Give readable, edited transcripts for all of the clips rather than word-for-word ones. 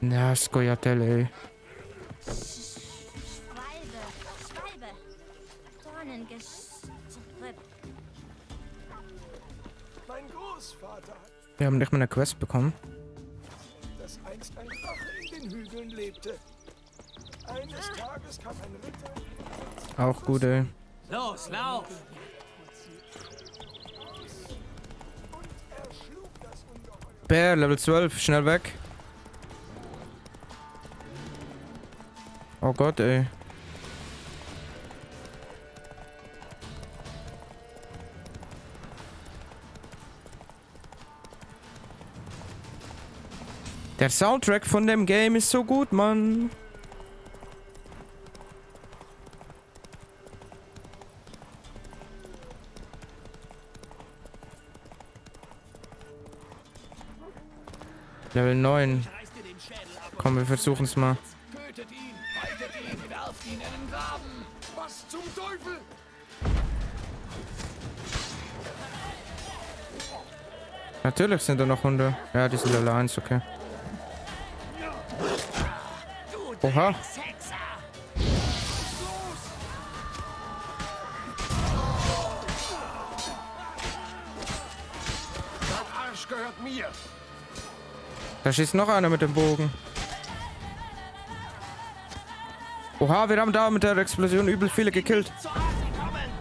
Na, Scoia'tael, ey. Schwalbe. Dornengestrüpp. Mein Großvater hat, Wir haben nicht mal eine Quest bekommen. dass einst ein Drache in den Hügeln lebte. Eines Tages kam ein Ritter Auch gut, ey. Los, lauf! und erschlug das Ungeheuer. Bär, Level 12, schnell weg. Oh Gott, ey. Der Soundtrack von dem Game ist so gut, Mann. Level 9. Reiß dir den Schädel ab Komm, wir versuchen es mal. und tötet ihn! Haltet ihn! Werft ihn in den Graben! Was zum Teufel? Natürlich sind da noch Hunde. Ja, die sind Level 1, okay. Oha. Sexer! Der Arsch gehört mir. Da schießt noch einer mit dem Bogen. Oha, wir haben da mit der Explosion übel viele gekillt. Zur Rate kommen!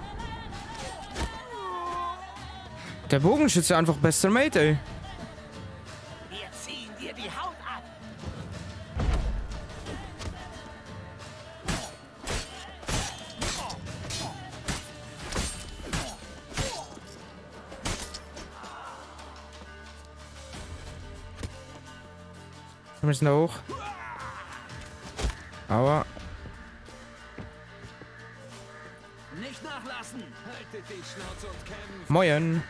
Der Bogenschütze einfach bester Mate, ey. Wir ziehen dir die Haut ab! Wir müssen da hoch. Aber Nicht nachlassen! Haltet die Schnauze und kämpft! moin.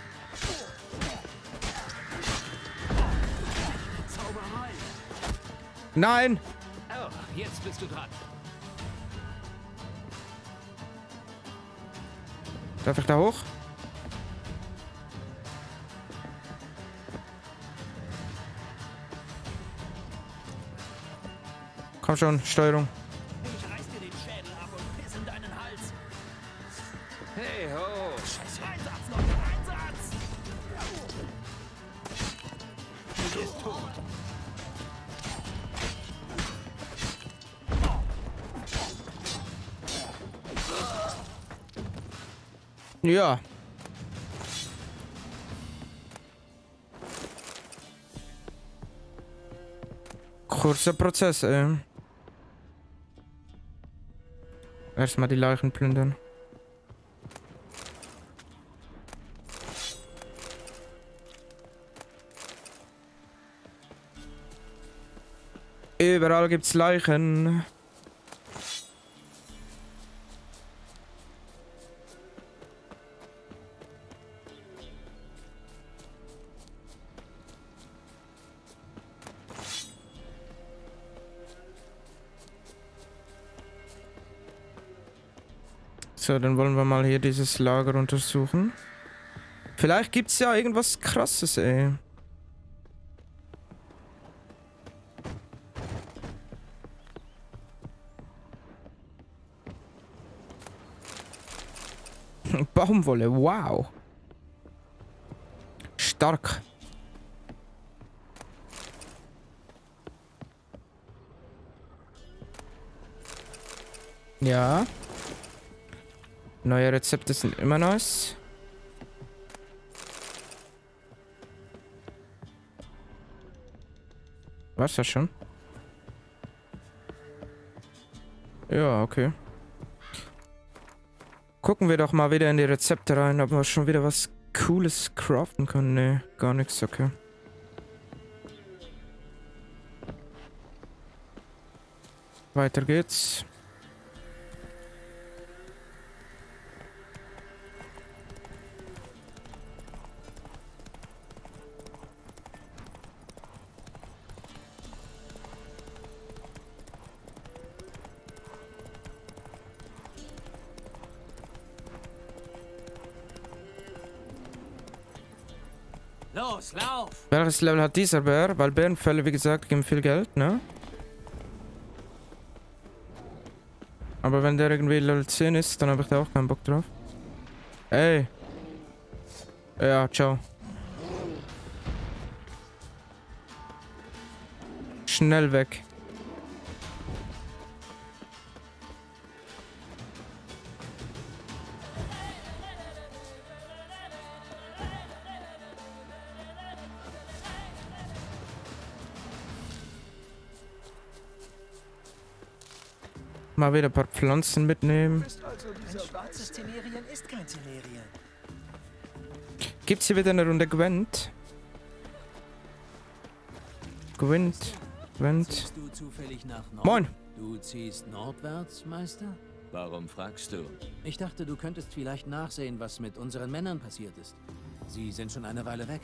Zauberei! Nein. Oh, jetzt bist du dran. Darf ich da hoch? Komm schon, Steuerung. Ich reiß dir den Schädel ab und piss in deinen Hals. Hey ho! Scheiß Einsatz, Leute! Einsatz! Du bist tot. Ja. Kurzer Prozess, ey. Erstmal die Leichen plündern. Überall gibt's Leichen. So, dann wollen wir mal hier dieses Lager untersuchen. Vielleicht gibt's ja irgendwas Krasses, ey. Baumwolle, wow. Stark. Ja. Neue Rezepte sind immer nice. War's das schon? Ja, okay. Gucken wir doch mal wieder in die Rezepte rein, ob wir schon wieder was Cooles craften können. Nee, gar nichts, okay. Weiter geht's. Los, lauf! Welches Level hat dieser Bär? Weil Bärenfälle, wie gesagt, geben viel Geld, ne? Aber wenn der irgendwie Level 10 ist, dann habe ich da auch keinen Bock drauf. Ey. Ja, ciao. Schnell weg. Mal wieder ein paar Pflanzen mitnehmen. Ist also Ein dieser schwarzes Temerien ist kein Temerien. Gibt's hier wieder eine Runde Gwent? Gwent. Ziehst du zufällig nach Norden? Moin! Du ziehst nordwärts, Meister? Warum fragst du? Ich dachte, du könntest vielleicht nachsehen, was mit unseren Männern passiert ist. Sie sind schon eine Weile weg.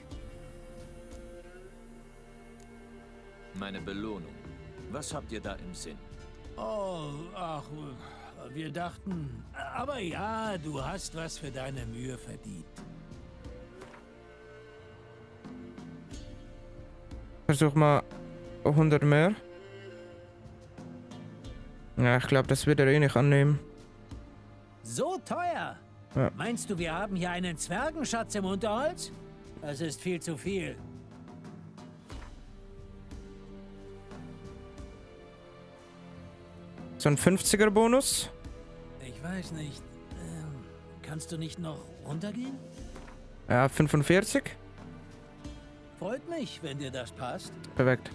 Meine Belohnung. Was habt ihr da im Sinn? Oh, ach, wir dachten... Aber ja, du hast was für deine Mühe verdient. Versuch mal 100 mehr. Ja, ich glaube, das wird er eh nicht annehmen. So teuer? Ja. Meinst du, wir haben hier einen Zwergenschatz im Unterholz? Das ist viel zu viel. So ein 50er Bonus. Ich weiß nicht. Kannst du nicht noch runtergehen? Ja, 45. Freut mich, wenn dir das passt. Perfekt.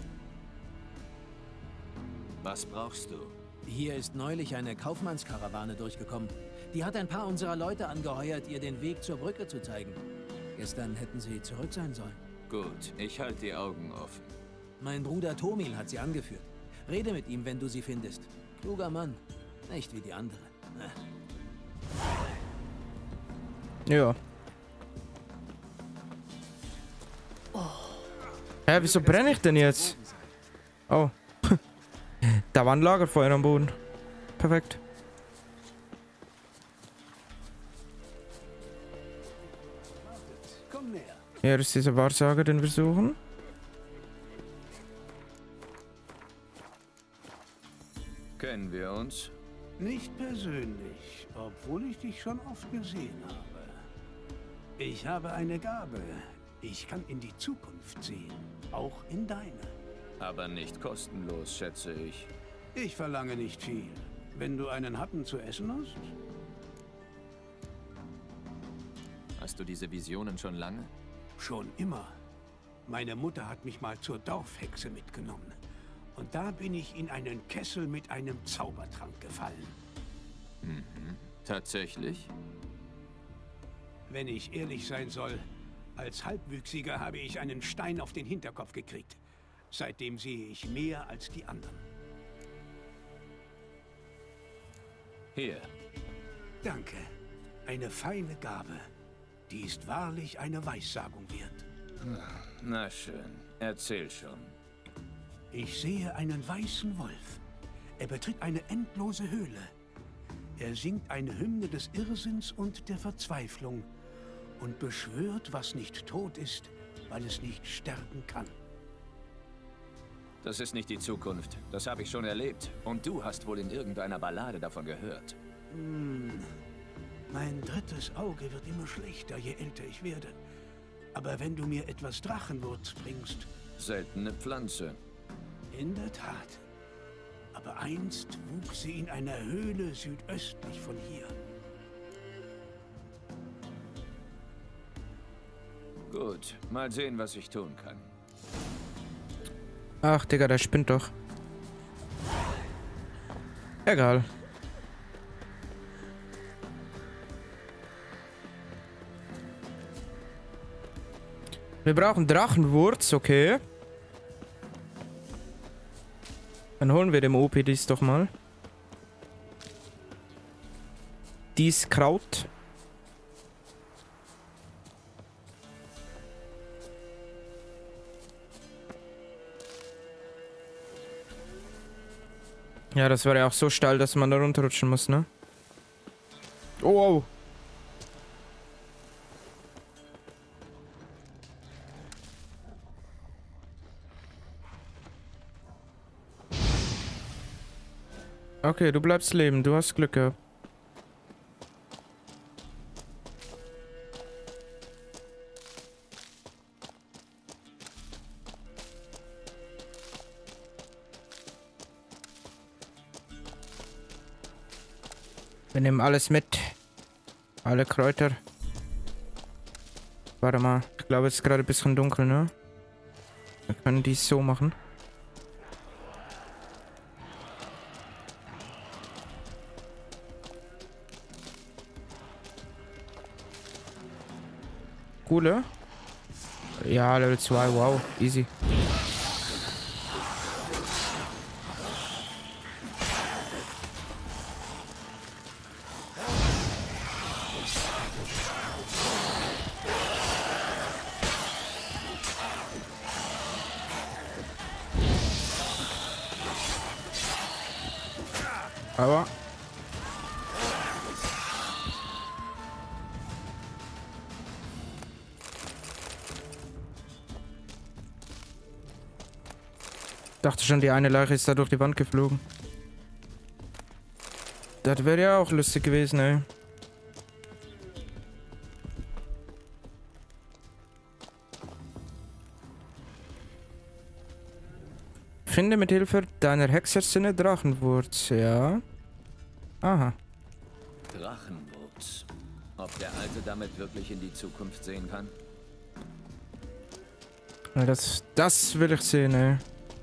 Was brauchst du? Hier ist neulich eine Kaufmannskarawane durchgekommen. Die hat ein paar unserer Leute angeheuert, ihr den Weg zur Brücke zu zeigen. Gestern hätten sie zurück sein sollen. Gut, ich halte die Augen offen. Mein Bruder Tomil hat sie angeführt. Rede mit ihm, wenn du sie findest. Kluger Mann. Nicht wie die anderen. Ja. Hä, wieso brenne ich denn jetzt? Oh. Da war ein Lagerfeuer am Boden. Perfekt. Komm näher. Hier ist dieser Wahrsager, den wir suchen. Kennen wir uns? Nicht persönlich, obwohl ich dich schon oft gesehen habe. Ich habe eine Gabe. Ich kann in die Zukunft sehen, auch in deine. Aber nicht kostenlos, schätze ich. Ich verlange nicht viel. Wenn du einen Happen zu essen hast? Hast du diese Visionen schon lange? Schon immer. Meine Mutter hat mich mal zur Dorfhexe mitgenommen. Und da bin ich in einen Kessel mit einem Zaubertrank gefallen. Tatsächlich? Wenn ich ehrlich sein soll, als Halbwüchsiger habe ich einen Stein auf den Hinterkopf gekriegt. Seitdem sehe ich mehr als die anderen. Hier. Danke. Eine feine Gabe. Die ist wahrlich eine Weissagung wert. Na schön, erzähl schon. Ich sehe einen weißen Wolf. Er betritt eine endlose Höhle. Er singt eine Hymne des Irrsinns und der Verzweiflung und beschwört, was nicht tot ist, weil es nicht sterben kann. Das ist nicht die Zukunft. Das habe ich schon erlebt. Und du hast wohl in irgendeiner Ballade davon gehört. Mein drittes Auge wird immer schlechter, je älter ich werde. Aber wenn du mir etwas Drachenwurz bringst... Seltene Pflanze. In der Tat. Aber einst wuchs sie in einer Höhle südöstlich von hier. Gut, mal sehen, was ich tun kann. Ach, Digga, der spinnt doch. Egal. Wir brauchen Drachenwurz, okay. Dann holen wir dem OP dies doch mal. Dies Kraut. Ja, das war ja auch so steil, dass man da runterrutschen muss, ne? Oh, Okay, du bleibst leben. Du hast Glück gehabt. Wir nehmen alles mit. Alle Kräuter. Warte mal. Ich glaube, es ist gerade ein bisschen dunkel, ne? Wir können dies so machen. Coole. Ja, Level 2, wow. Easy. Aber dachte schon, die eine Leiche ist da durch die Wand geflogen. Das wäre ja auch lustig gewesen, ey. Finde mit Hilfe deiner Hexersinne Drachenwurz, ja. Aha. Drachenwurz. Ob der Alte damit wirklich in die Zukunft sehen kann? Ja, das will ich sehen, ey.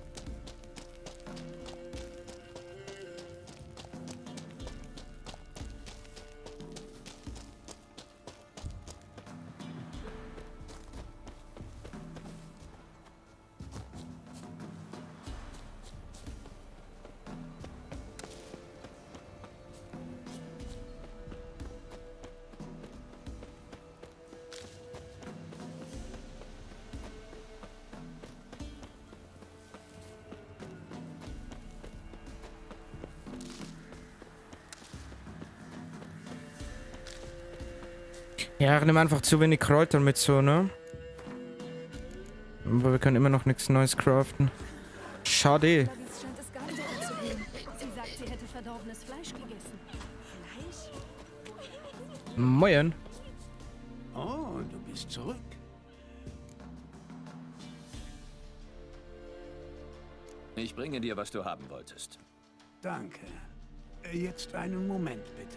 Ja, ich nehme einfach zu wenig Kräuter mit so, ne? Aber wir können immer noch nichts Neues craften. Schade. Gladys scheint es gar nicht gut zu gehen. Sie sagt, sie hätte verdorbenes Fleisch gegessen. Fleisch? Moin. Oh, du bist zurück. Ich bringe dir, was du haben wolltest. Danke. Jetzt einen Moment, bitte.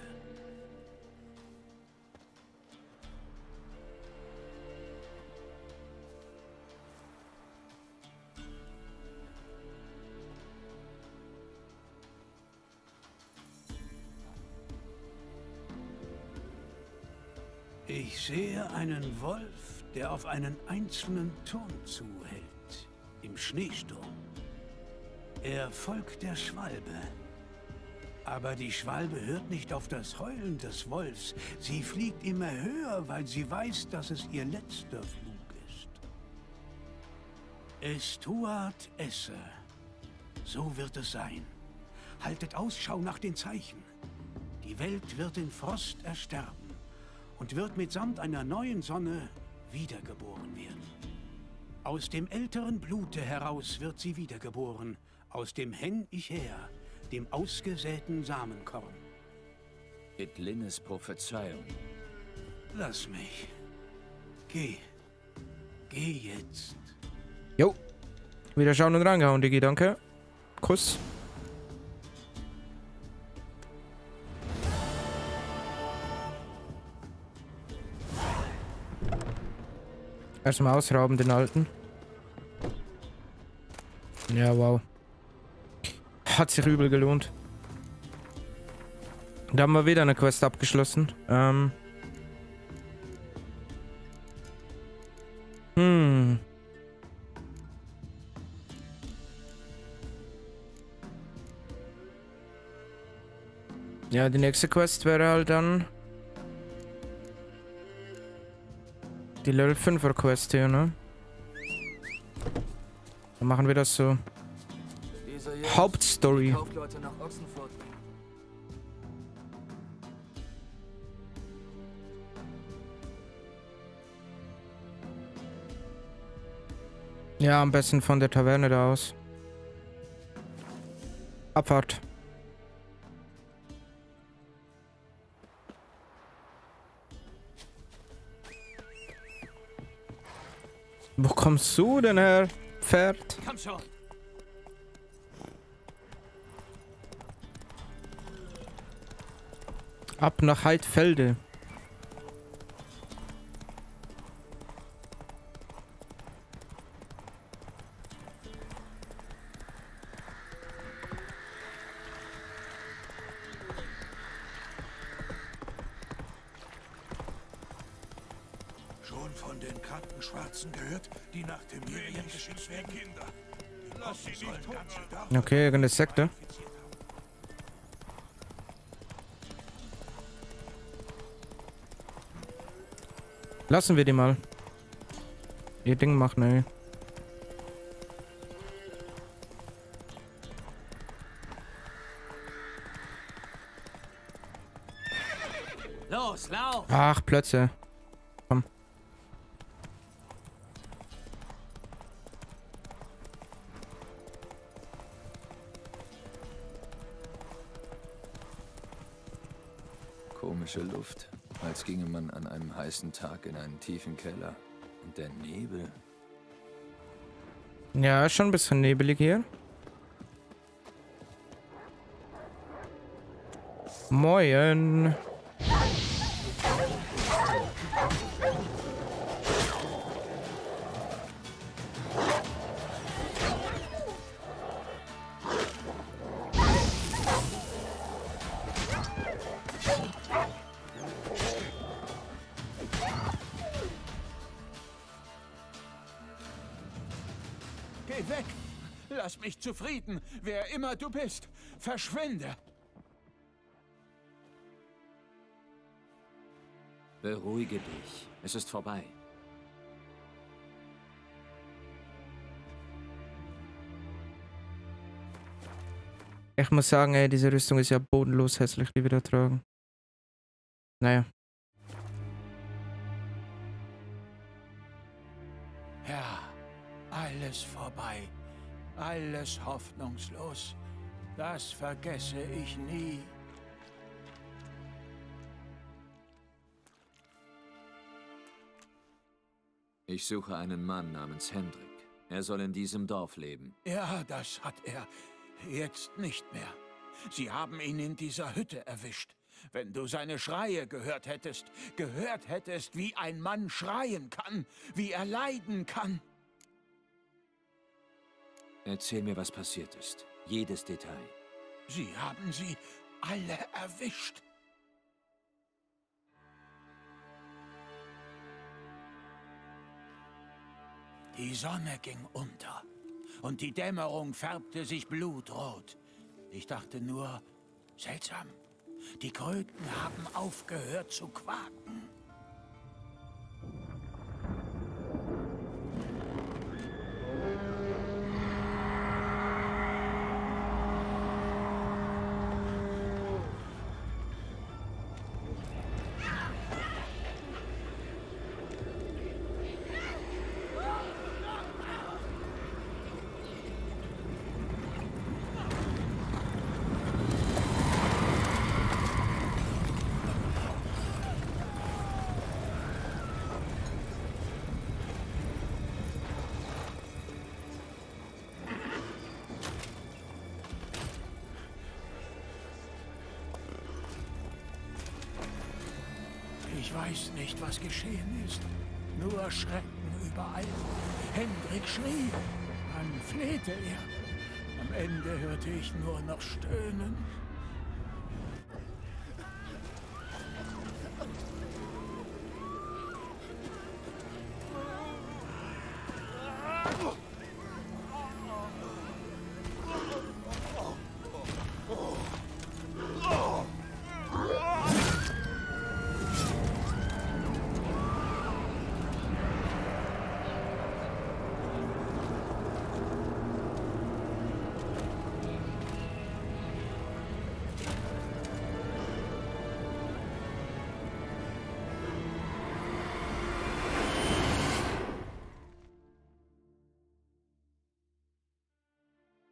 Ich sehe einen Wolf, der auf einen einzelnen Turm zuhält, im Schneesturm. Er folgt der Schwalbe. Aber die Schwalbe hört nicht auf das Heulen des Wolfs. Sie fliegt immer höher, weil sie weiß, dass es ihr letzter Flug ist. Estuart esse. So wird es sein. Haltet Ausschau nach den Zeichen. Die Welt wird in Frost ersterben und wird mitsamt einer neuen Sonne wiedergeboren werden. Aus dem älteren Blute heraus wird sie wiedergeboren, aus dem Hen ich her, dem ausgesäten Samenkorn. Edlinnes Prophezeiung. Lass mich. Geh. Geh jetzt. Jo. Wieder schauen und rangehauen, Digi, danke. Kuss. Erstmal ausrauben, den Alten. Ja, wow. Hat sich übel gelohnt. Da haben wir wieder eine Quest abgeschlossen. Ja, die nächste Quest wäre halt dann die Level 5er Quest hier, ne? Dann machen wir das so. Hauptstory. Kaufleute nach Ochsenfurt. Ja, am besten von der Taverne da aus. Abfahrt. kommst du denn her, Pferd? Komm schon. Ab nach Heidfelde. Schon von den kranken Schwarzen gehört, die nach dem Medien geschickt werden? Kinder. Lass sie nicht hungern. Okay, irgendeine Sekte. Lassen wir die mal. Ihr Ding machen, ey. Los, lauf! Ach, Plötze. Komm. Komische Luft, als ginge man an einem heißen Tag in einen tiefen Keller. Und der Nebel. Ja, schon ein bisschen nebelig hier. Moin. Geh weg! Lass mich zufrieden, wer immer du bist. Verschwinde! Beruhige dich. Es ist vorbei. Ich muss sagen, ey, diese Rüstung ist ja bodenlos hässlich, die wir da tragen. Naja. Ja, alles vorbei. Alles hoffnungslos. Das vergesse ich nie. Ich suche einen Mann namens Hendrik. Er soll in diesem Dorf leben. Ja, das hat er. Jetzt nicht mehr. Sie haben ihn in dieser Hütte erwischt. Wenn du seine Schreie gehört hättest, wie ein Mann schreien kann, wie er leiden kann. Erzähl mir, was passiert ist. Jedes Detail. Sie haben sie alle erwischt. Die Sonne ging unter und die Dämmerung färbte sich blutrot. Ich dachte nur, seltsam, die Kröten haben aufgehört zu quaken. Ich weiß nicht, was geschehen ist. Nur Schrecken überall. Hendrik schrie. Dann flehte er. Am Ende hörte ich nur noch Stöhnen.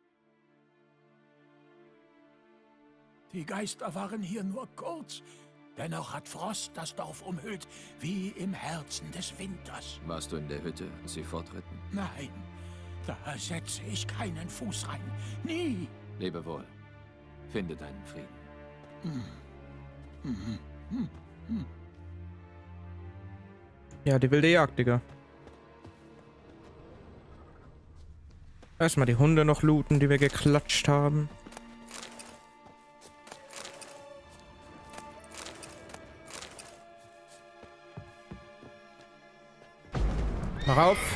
Die Geister waren hier nur kurz. Dennoch hat Frost das Dorf umhüllt, wie im Herzen des Winters. Warst du in der Hütte, als sie fortritten? Nein, da setze ich keinen Fuß rein. Nie! Lebe wohl. Finde deinen Frieden. Ja, die wilde Jagd, Digga. Erstmal die Hunde noch looten, die wir geklatscht haben. Mach auf.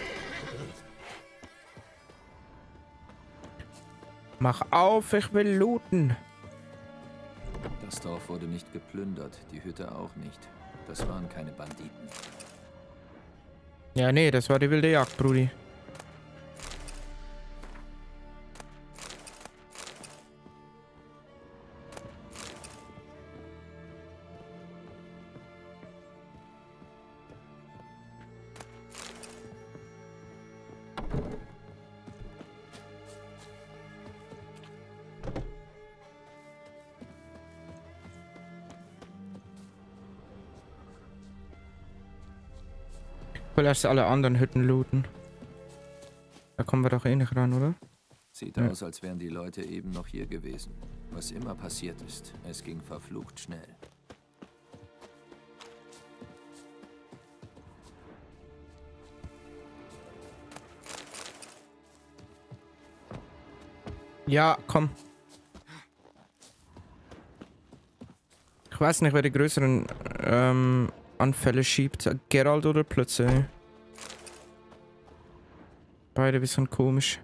Mach auf, ich will looten. Das Dorf wurde nicht geplündert, die Hütte auch nicht. Das waren keine Banditen. Ja, nee, das war die wilde Jagd, Brudi. Ich will erst alle anderen Hütten looten. Da kommen wir doch eh nicht ran, oder? Sieht Ja. aus, als wären die Leute eben noch hier gewesen. Was immer passiert ist, es ging verflucht schnell. Ja, komm. Ich weiß nicht, wer die größeren Anfälle schiebt. Geralt oder Plötze. Beide ein bisschen komisch.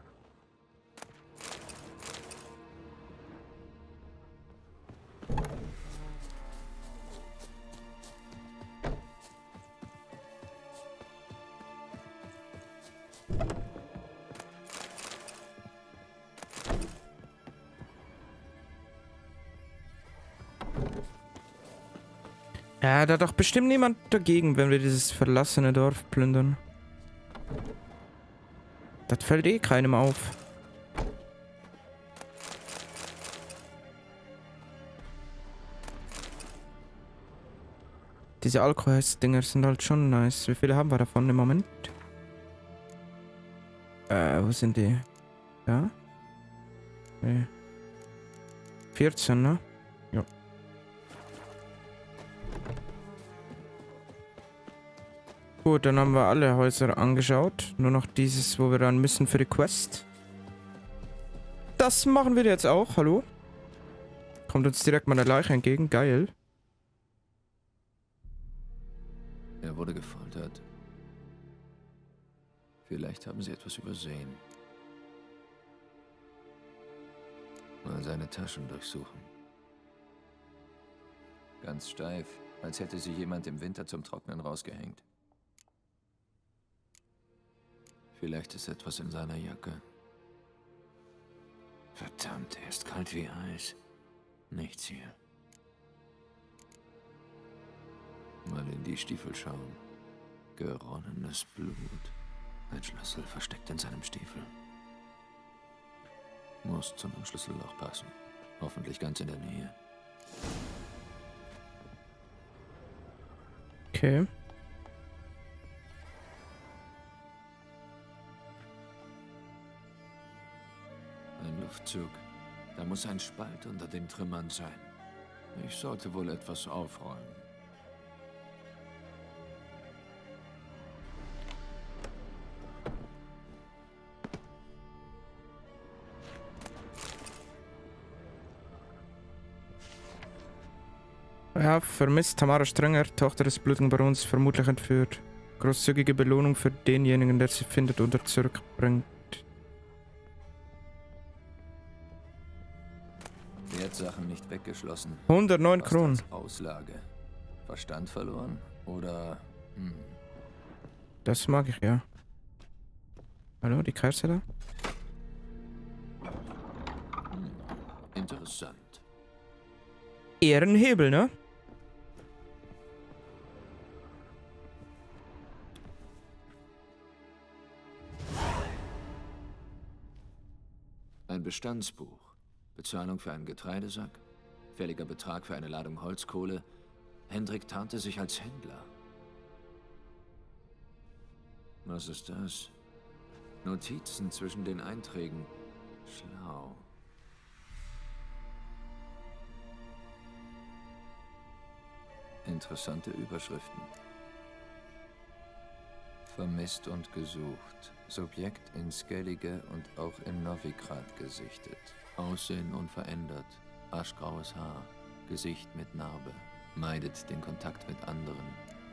Ja, da hat doch bestimmt niemand dagegen, wenn wir dieses verlassene Dorf plündern. Das fällt eh keinem auf. Diese Alkohol-Dinger sind halt schon nice. Wie viele haben wir davon im Moment? Wo sind die? Ja? Nee. 14, ne? Ja. Gut, dann haben wir alle Häuser angeschaut. Nur noch dieses, wo wir dann müssen für die Quest. Das machen wir jetzt auch. Hallo? Kommt uns direkt mal eine Leiche entgegen. Geil. Er wurde gefoltert. Vielleicht haben sie etwas übersehen. Mal seine Taschen durchsuchen. Ganz steif, als hätte sie jemand im Winter zum Trocknen rausgehängt. Vielleicht ist etwas in seiner Jacke. Verdammt, er ist kalt wie Eis. Nichts hier. Mal in die Stiefel schauen. Geronnenes Blut. Ein Schlüssel versteckt in seinem Stiefel. Muss zu einem Schlüsselloch passen. Hoffentlich ganz in der Nähe. Okay. Ein Luftzug. Da muss ein Spalt unter den Trümmern sein. Ich sollte wohl etwas aufräumen. Ja, vermisst Tamara Strenger, Tochter des blutigen Barons, vermutlich entführt. Großzügige Belohnung für denjenigen, der sie findet oder zurückbringt. Wertsachen nicht weggeschlossen. 109 Was Kronen. als Auslage. Verstand verloren? Oder... Das mag ich, ja. Hallo, die Kerze da? Interessant. Ehrenhebel, ne? Ein Bestandsbuch. Bezahlung für einen Getreidesack? Fälliger Betrag für eine Ladung Holzkohle. Hendrik tarnte sich als Händler. Was ist das? Notizen zwischen den Einträgen. Schlau. Interessante Überschriften. Vermisst und gesucht. Subjekt in Skellige und auch in Novigrad gesichtet. Aussehen unverändert. Aschgraues Haar. Gesicht mit Narbe. Meidet den Kontakt mit anderen.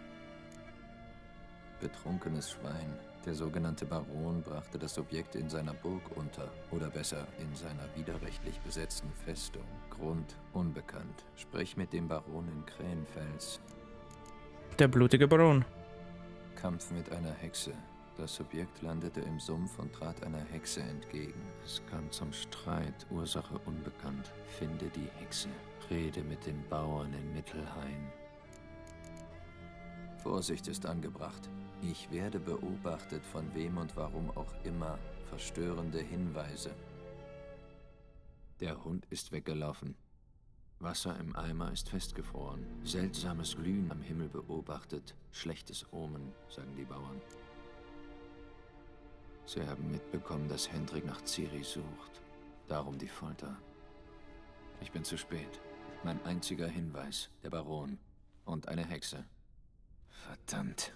Betrunkenes Schwein. Der sogenannte Baron brachte das Subjekt in seiner Burg unter. Oder besser, in seiner widerrechtlich besetzten Festung. Grund unbekannt. Sprich mit dem Baron in Krähenfels. Der blutige Baron. Kampf mit einer Hexe. Das Subjekt landete im Sumpf und trat einer Hexe entgegen. Es kam zum Streit, Ursache unbekannt. Finde die Hexe. Rede mit den Bauern in Mittelhain. Vorsicht ist angebracht. Ich werde beobachtet, von wem und warum auch immer. Verstörende Hinweise. Der Hund ist weggelaufen. Wasser im Eimer ist festgefroren. Seltsames Glühen am Himmel beobachtet. Schlechtes Omen, sagen die Bauern. Sie haben mitbekommen, dass Hendrik nach Ciri sucht. Darum die Folter. Ich bin zu spät. Mein einziger Hinweis, der Baron. Und eine Hexe. Verdammt.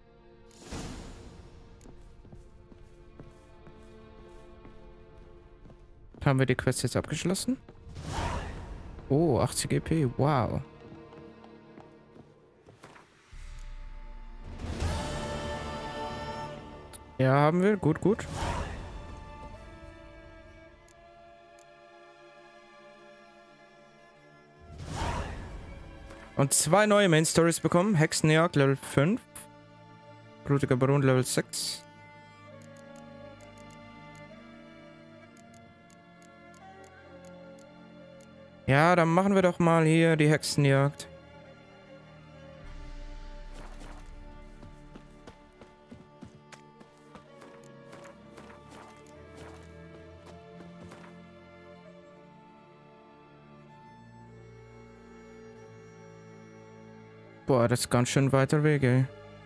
Haben wir die Quest jetzt abgeschlossen? Oh, 80 EP, wow. Ja, haben wir. Gut, gut. Und 2 neue Main Stories bekommen. Hexenjagd Level 5. Blutiger Baron Level 6. Ja, dann machen wir doch mal hier die Hexenjagd. Boah, das ist ganz schön weiter Weg, ey.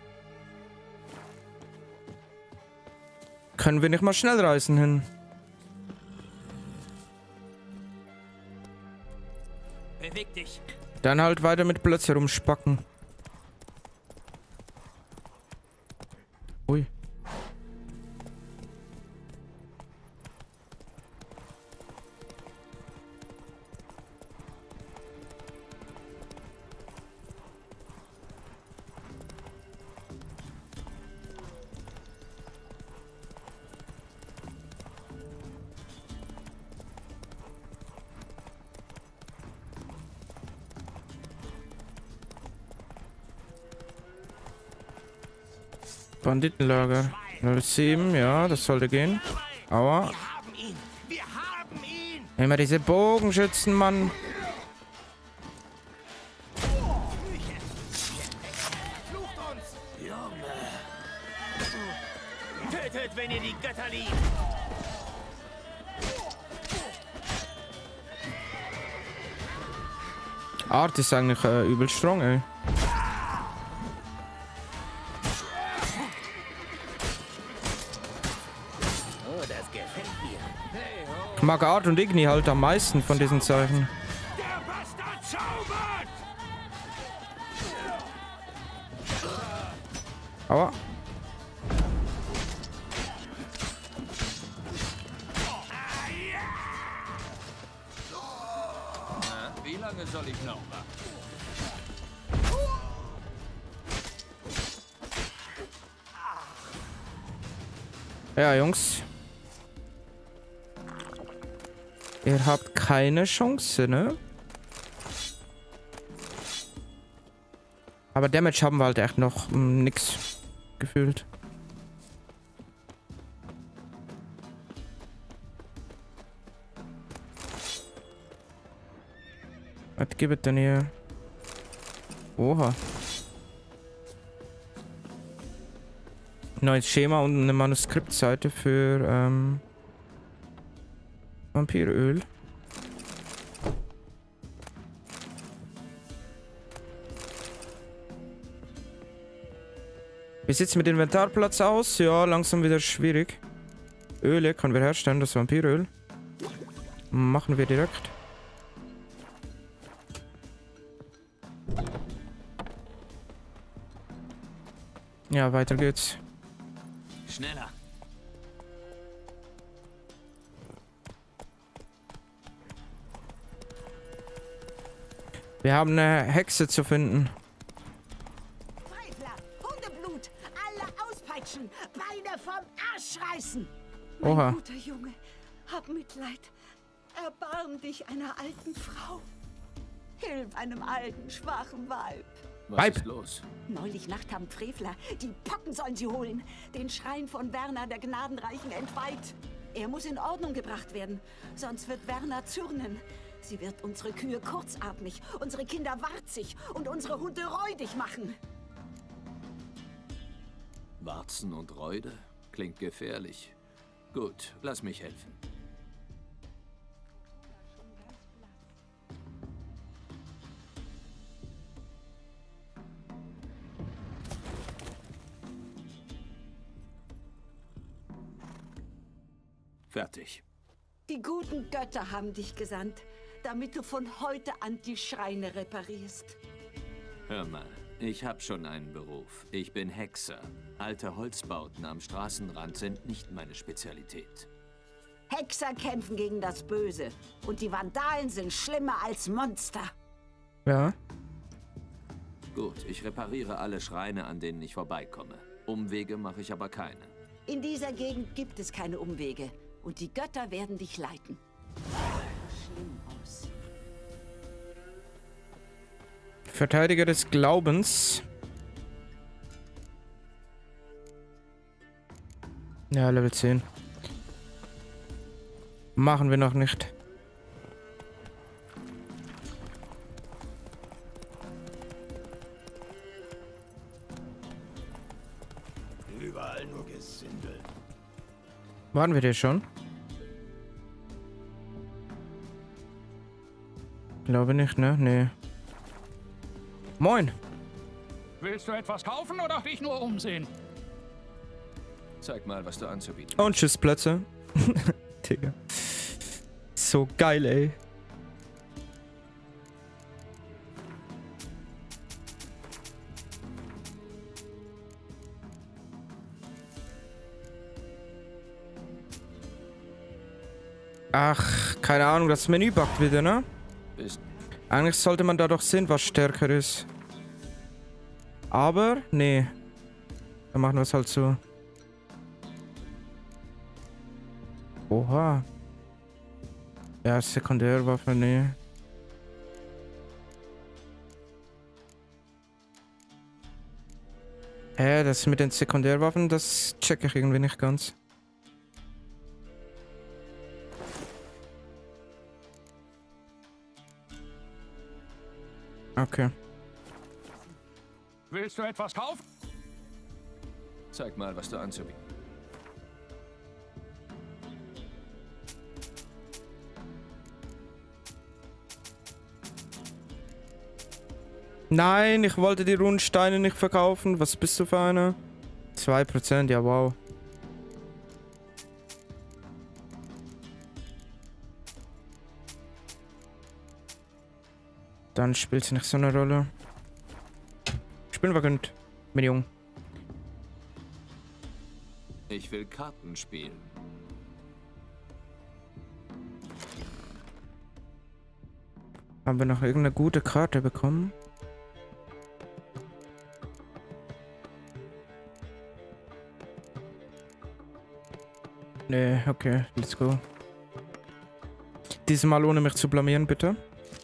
Können wir nicht mal schnell reisen hin? Beweg dich. Dann halt weiter mit Blöcke rumspacken. Ui. Banditenlager. 07, ja, das sollte gehen. Aua. Immer diese Bogenschützen, Mann. Tötet, wenn ihr die Götter liebt! Art ist eigentlich übel strong, ey. Ich mag Art und Igni halt am meisten von diesen Zeichen. Der Bastard zaubert! Aua. Wie lange soll ich noch warten? Ja, Jungs. Ihr habt keine Chance, ne? Aber Damage haben wir halt echt noch nix gefühlt. Was gibt es denn hier? Oha. Neues Schema und eine Manuskriptseite für Vampiröl. Wie sieht's mit Inventarplatz aus? Ja, langsam wieder schwierig. Öle können wir herstellen, das Vampiröl. Machen wir direkt. Ja, weiter geht's. Schneller. Wir haben eine Hexe zu finden. Zweifler, Hundeblut, alle auspeitschen, Beine vom Arsch reißen. Oha. Mein guter Junge, hab Mitleid. Erbarm dich einer alten Frau. Hilf einem alten, schwachen Weib. Was ist los? Neulich Nacht haben Frevler, die Pocken sollen sie holen, den Schrein von Werner der Gnadenreichen entweiht. Er muss in Ordnung gebracht werden, sonst wird Werner zürnen. Sie wird unsere Kühe kurzatmig, unsere Kinder warzig und unsere Hunde räudig machen. Warzen und Räude? Klingt gefährlich. Gut, lass mich helfen. Fertig. Die guten Götter haben dich gesandt, damit du von heute an die Schreine reparierst. Hör mal, ich hab schon einen Beruf. Ich bin Hexer. Alte Holzbauten am Straßenrand sind nicht meine Spezialität. Hexer kämpfen gegen das Böse und die Vandalen sind schlimmer als Monster. Ja. Gut, ich repariere alle Schreine, an denen ich vorbeikomme. Umwege mache ich aber keine. In dieser Gegend gibt es keine Umwege und die Götter werden dich leiten. Schlimm aus. Verteidiger des Glaubens. Ja, Level 10. Machen wir noch nicht. Überall nur Gesindel. Waren wir hier schon? Glaube nicht, ne? Nee. Moin! Willst du etwas kaufen oder dich nur umsehen? Zeig mal, was du anzubieten Und Schussplätze. Digga. So geil, ey. Ach, keine Ahnung, das Menü buggt wieder, ne? bist. Eigentlich sollte man da doch sehen, was stärker ist. Aber, nee. Dann machen wir es halt so. Oha. Ja, Sekundärwaffe, nee. Hä, das mit den Sekundärwaffen, das check ich irgendwie nicht ganz. Okay. Willst du etwas kaufen? Zeig mal, was du anzubieten. Nein, ich wollte die Runensteine nicht verkaufen. Was bist du für einer? 2%, ja wow. Dann spielt es nicht so eine Rolle. Spielen wir gut, mein Junge. Ich will Karten spielen. Haben wir noch irgendeine gute Karte bekommen? Nee, okay, let's go. Diesmal ohne mich zu blamieren, bitte.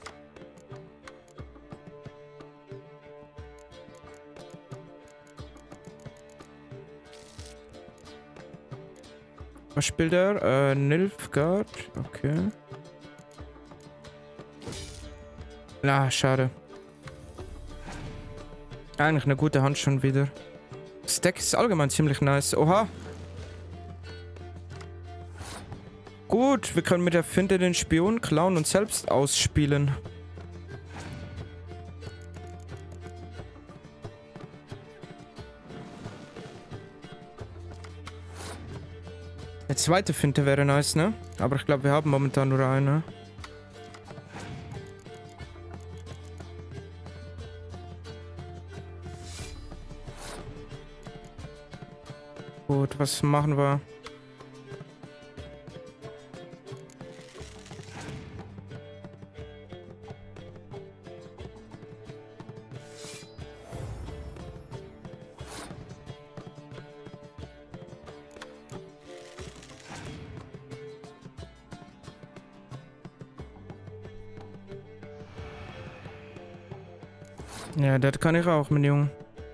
Was spielt er? Nilfgaard, okay. Na, schade. Eigentlich eine gute Hand schon wieder. Das Deck ist allgemein ziemlich nice. Oha. Gut, wir können mit der Finte den Spion klauen und selbst ausspielen. zweite Finte wäre nice, ne? Aber ich glaube, wir haben momentan nur eine. Gut, was machen wir? Ja, das kann ich auch, mein Junge.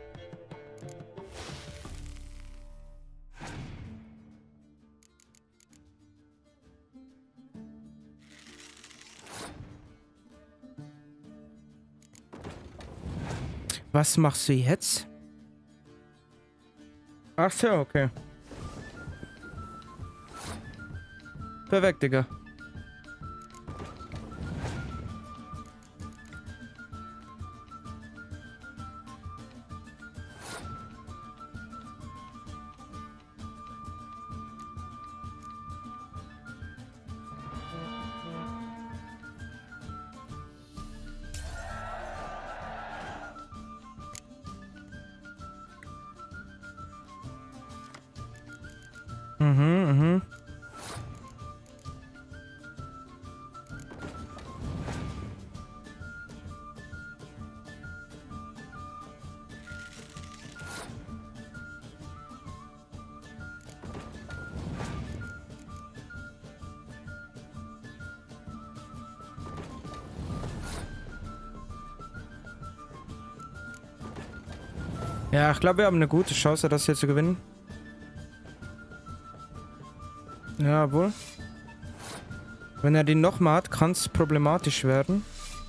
Was machst du jetzt? Ach so, okay. Perfekt, Digga. Mhm. Ja, ich glaube, wir haben eine gute Chance, das hier zu gewinnen. Jawohl. Wenn er den nochmal hat, kann es problematisch werden.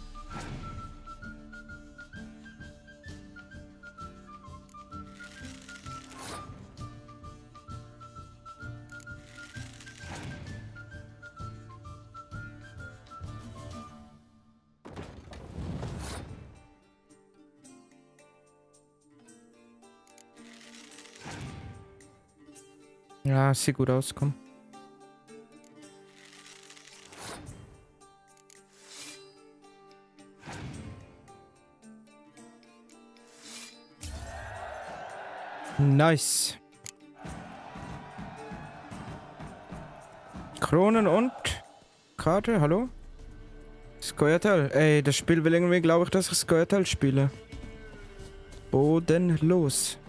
Ja, sieht gut aus, komm. Nice. Kronen und Karte, hallo? Scoia'tael. Ey, das Spiel will irgendwie, glaube ich, dass ich Scoia'tael spiele. Bodenlos.